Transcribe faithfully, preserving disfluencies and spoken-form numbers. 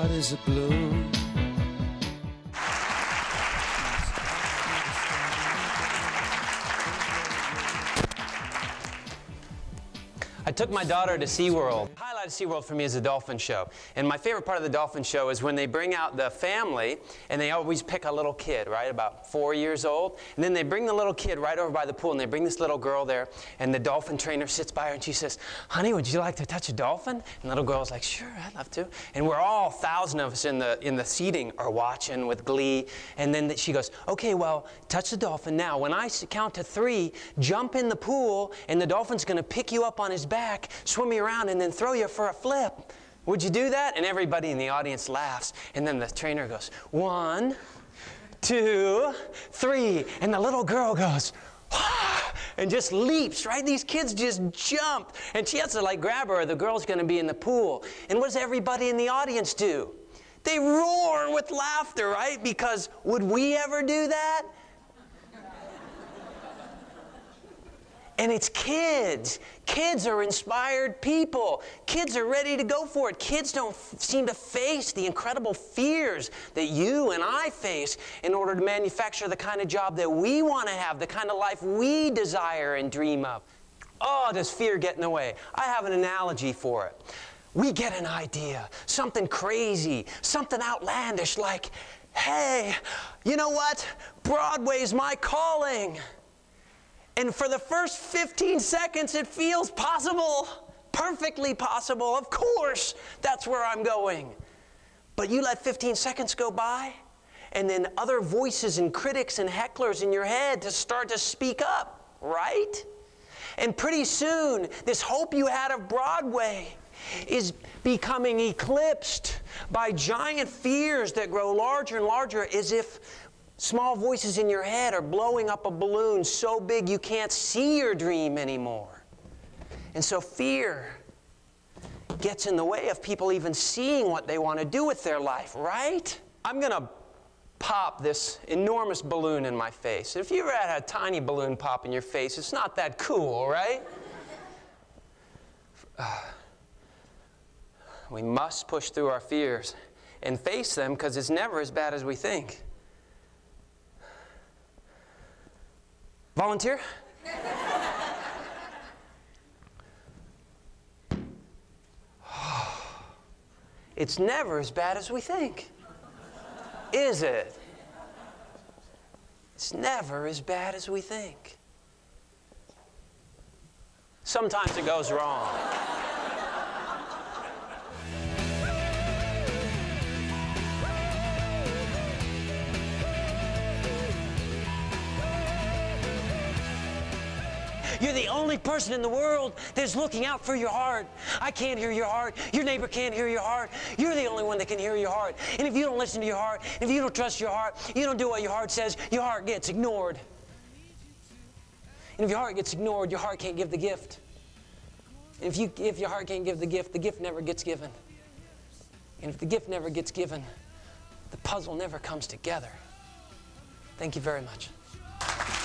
heart is a blue. I took my daughter to SeaWorld. The highlight of SeaWorld for me is the dolphin show. And my favorite part of the dolphin show is when they bring out the family, and they always pick a little kid, right, about four years old. And then they bring the little kid right over by the pool, and they bring this little girl there, and the dolphin trainer sits by her, and she says, "Honey, would you like to touch a dolphin?" And the little girl's like, "Sure, I'd love to." And we're all, thousand of us in the, in the seating are watching with glee. And then she goes, "Okay, well, touch the dolphin now. When I count to three, jump in the pool, and the dolphin's going to pick you up on his back, swim you around, and then throw you for a flip. Would you do that?" And everybody in the audience laughs. And then the trainer goes, "One, two, three." And the little girl goes, "Ah," and just leaps, right? These kids just jump. And she has to like grab her, or the girl's going to be in the pool. And what does everybody in the audience do? They roar with laughter, right? Because would we ever do that? And it's kids. Kids are inspired people. Kids are ready to go for it. Kids don't seem to face the incredible fears that you and I face in order to manufacture the kind of job that we want to have, the kind of life we desire and dream of. Oh, does fear get in the way? I have an analogy for it. We get an idea, something crazy, something outlandish like, "Hey, you know what? Broadway's my calling." And for the first fifteen seconds, it feels possible, perfectly possible. Of course, that's where I'm going. But you let fifteen seconds go by, and then other voices and critics and hecklers in your head to start to speak up, right? And pretty soon, this hope you had of Broadway is becoming eclipsed by giant fears that grow larger and larger, as if small voices in your head are blowing up a balloon so big you can't see your dream anymore. And so fear gets in the way of people even seeing what they want to do with their life, right? I'm going to pop this enormous balloon in my face. If you ever had a tiny balloon pop in your face, it's not that cool, right? Uh, we must push through our fears and face them, because it's never as bad as we think. Volunteer? It's never as bad as we think, is it? It's never as bad as we think. Sometimes it goes wrong. You're the only person in the world that's looking out for your heart. I can't hear your heart. Your neighbor can't hear your heart. You're the only one that can hear your heart. And if you don't listen to your heart, if you don't trust your heart, you don't do what your heart says, your heart gets ignored. And if your heart gets ignored, your heart can't give the gift. And if, you, if your heart can't give the gift, the gift never gets given. And if the gift never gets given, the puzzle never comes together. Thank you very much.